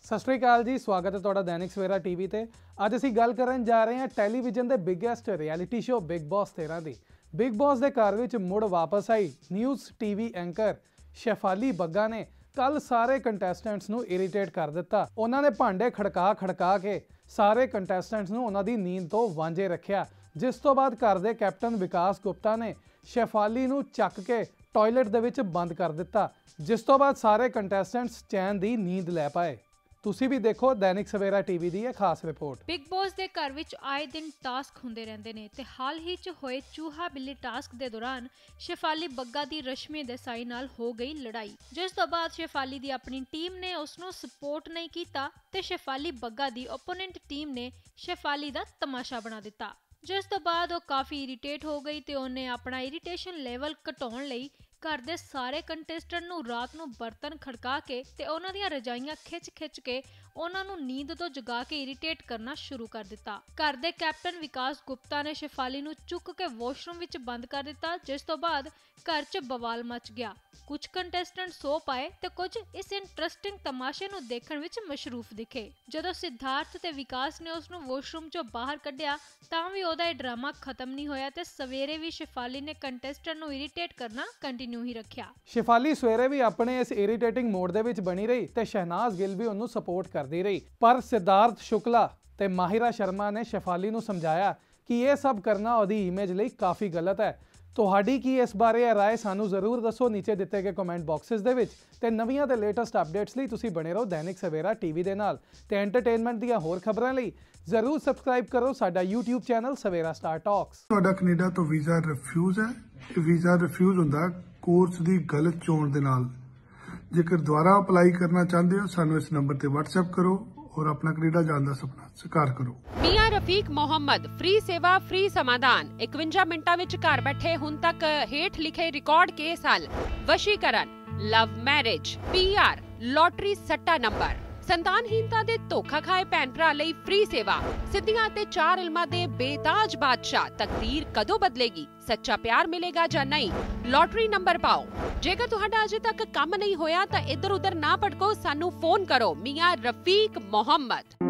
सत श्री अकाल जी, स्वागत है तुहाडा दैनिक सवेरा टीवी ते। अज असीं गल करन जा रहे हैं टैलीविजन के biggest reality show Big Boss 13 की। बिग बॉस के घर विच मुड़ वापस आई news TV anchor Shefali Bagga ने कल सारे कंटेस्टेंट्स नूं इरीटेट कर दिता। उन्होंने भांडे खड़का खड़का के सारे कंटेस्टेंट्स नूं उन्हां दी नींद तो वांझे रखिया, जिस तो बाद घर के कैप्टन विकास गुप्ता ने शेफाली नूं चक के टॉयलेट दे विच बंद कर दिता, जिस तो बाद सारे कंटेस्टेंट्स चैन दी नींद लै पाए। तुसी भी देखो दैनिक सवेरा टीवी दी खास रिपोर्ट। बिग बॉस के घर विच आए दिन टास्क हुंदे रहंदे ने ते हाल ही च होए चूहा बिल्ली टास्क दे दौरान शेफाली बग्गा दी रश्मि देसाई नाल हो गई लड़ाई, जिस तो बाद शेफाली दी अपनी टीम ने उसनूं सपोर्ट नहीं कीता ते शेफाली बग्गा दी ओपोनेंट टीम ने शेफाली दा तमाशा बना दिता, जिस तो बाद वो काफ़ी इरीटेट हो गई ते उन्हें अपना इरीटेशन लेवल घटाउण लई घर दे सारे कंटेस्टेंट नूं रात नूं बर्तन खड़का के ते उन्हां दीयां रजाइयां खिच खिच के उन्हां नूं नींद तो जगा के इरीटेट करना शुरू कर दिता। घर दे कैप्टन विकास गुप्ता ने शेफाली नूं चुक के वॉशरूम विच बंद कर दिता, जिस तो बाद घर च बवाल मच गया। कुछ कंटेस्टेंट सो पाए ते कुछ इस इंटरस्टिंग तमाशे नूं देखण विच मशरूफ दिखे। जदों सिद्धार्थ ते विकास ने उसनूं वॉशरूम चों बाहर कढिया तां भी ओहदा ये ड्रामा खत्म नहीं होया ते सवेरे भी शेफाली ने कंटेस्टेंट नूं इरीटेट करना कंटिन्यू ही रखिया। शेफाली सवेरे भी अपने इस इरीटेटिंग मोड दे विच बनी रही ते शहनाज गिल भी उन्होंने सपोर्ट करती रही, पर सिद्धार्थ शुक्ला ते माहिरा शर्मा ने शेफाली नूं समझाया कि यह सब करना उहदी इमेज लई काफ़ी गलत है। तुहाडी की इस बारे राय सानू जरूर दसो नीचे दिते गए कमेंट बॉक्सेस दे विच ते नवीं ते लेटेस्ट अपडेट्स लई तुसीं बने रहो दैनिक सवेरा टीवी दे नाल ते एंटरटेनमेंट दीयां होर खबरां लई जरूर सबसक्राइब करो साडा YouTube channel Savera star talks. ਤੁਹਾਡਾ ਕੈਨੇਡਾ ਤੋਂ ਵੀਜ਼ਾ ਰਿਫਿਊਜ਼ ਹੈ। ਇਹ ਵੀਜ਼ਾ ਰਿਫਿਊਜ਼ ਹੁੰਦਾ ਕੋਰਸ ਦੀ ਗਲਤ ਚੋਣ ਦੇ ਨਾਲ। ਜੇਕਰ ਦੁਬਾਰਾ ਅਪਲਾਈ ਕਰਨਾ ਚਾਹੁੰਦੇ ਹੋ ਸਾਨੂੰ ਇਸ ਨੰਬਰ ਤੇ WhatsApp ਕਰੋ और अपना कनेडा जाने का सपना साकार करो। मियां रफीक मोहम्मद फ्री सेवा फ्री समाधान 51 मिनटां विच घर बैठे हुण तक हेठ लिखे रिकॉर्ड केस हल, वशीकरण, लव मैरिज, PR, लॉटरी सट्टा नंबर, संतानहीनता दे धोखा खाए भैन भरा लई फ्री सेवा, सिद्धियां ते 4 इल्मां दे बेताज बादशाह। तकदीर कदों बदलेगी, सच्चा प्यार मिलेगा जां नहीं, लॉटरी नंबर पाओ। जेकर तुहाडा अजे तक काम नहीं होया तां इधर उधर ना भटको, सानू फोन करो। मियां रफीक मोहम्मद।